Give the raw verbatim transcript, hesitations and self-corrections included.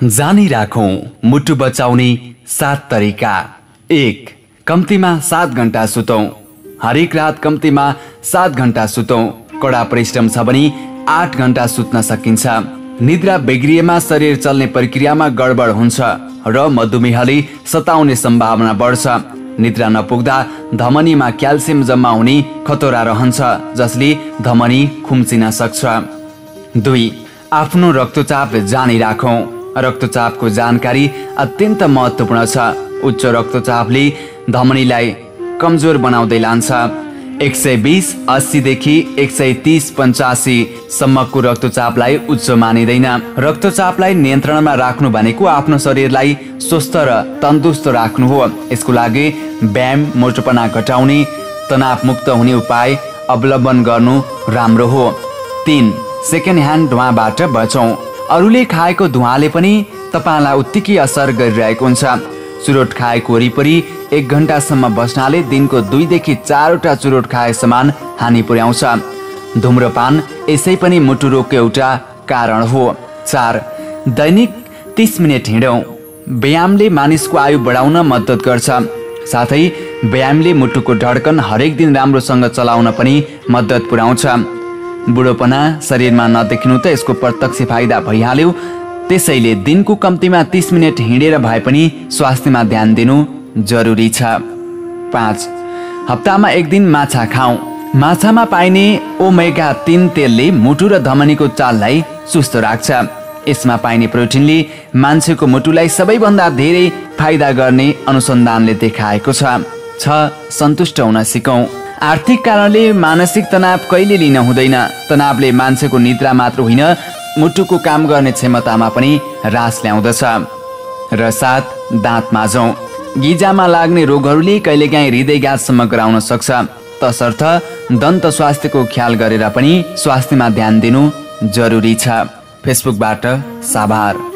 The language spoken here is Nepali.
जानी राखौं मुटु बचाउने सात तरिका। एक, कम्तीमा सात घण्टा सुतौं। हरेक रात कम्तीमा सात घण्टा सुतौं। कडा परिश्रम छ भने आठ घण्टा सुत्न सकिन्छ। निद्रा बिग्रिएमा शरीर चल्ने प्रक्रियामा गडबड हुन्छ र मधुमेहले सताउने सम्भावना बढ्छ। निद्रा नपुग्दा धमनीमा क्याल्सियम जम्मा हुने खतरा रहन्छ, जसले धमनी खुम्चिन सक्छ। दुई, आफ्नो रक्तचाप जानी राखौं। रक्तचापको जानकारी अत्यन्त महत्त्वपूर्ण छ। उच्च रक्तचापले धमनीलाई कमजोर बनाउँदै लान्छ। एक सय बिस अस्सीदेखि एक सय तिस पञ्चासी सम्मको रक्तचापलाई उच्च मानिँदैन। रक्तचापलाई नियन्त्रणमा राख्नु भनेको आफ्नो शरीरलाई स्वस्थ र तन्दुरुस्त राख्नु हो। यसको लागि व्यायाम, मोटोपना घटाउने, तनावमुक्त हुने उपाय अवलम्बन गर्नु राम्रो हो। तीन, सेकेन्ड ह्यान्ड धुवाबाट बचौं। अरूले खाएको धुवाले पनि तपाईलाई उत्तिकै असर गरिरहेको हुन्छ। चुरोट खाएको वरिपरि एक घण्टासम्म बस्नाले दिनको दुईदेखि चारवटा चुरोट खाए समान हानि पुर्याउँछ। धुम्रपान यसै पनि मुटु रोगको एउटा कारण हो। चार, दैनिक तीस मिनट हिँडौं। व्यायामले मानिसको आयु बढाउन मद्दत गर्छ। साथै व्यायामले मुटुको धड्कन हरेक दिन राम्रोसँग चलाउन पनि मद्दत पुर्याउँछ। बुढोपना शरीरमा नदेखिनु त यसको प्रत्यक्ष फाइदा भइहाल्यो। त्यसैले दिनको कम्तीमा तीस मिनट हिँडेर भए पनि स्वास्थ्यमा ध्यान दिनु जरुरी छ। पाँच, हप्तामा एक दिन माछा खाऊ। माछामा पाइने ओमेगा तीन तेलले मुटु र धमनीको चाललाई सुस्त राख्छ। यसमा पाइने प्रोटिनले मान्छेको मुटुलाई सबैभन्दा धेरै फाइदा गर्ने अनुसन्धानले देखाएको छ। छ, सन्तुष्ट हुन सिकौं। आर्थिक कारणले मानसिक तनाव कहिले लिन हुँदैन। तनावले मान्छेको निद्रा मात्र होइन, मुटुको काम गर्ने क्षमतामा पनि ह्रास ल्याउँदछ। र सात, दाँत माझौं। गिजामा लाग्ने रोगहरूले कहिलेकाहीँ हृदयघातसम्म गराउन सक्छ। तसर्थ दन्त स्वास्थ्यको ख्याल गरेर पनि स्वास्थ्यमा ध्यान दिनु जरुरी छ। फेसबुकबाट साभार।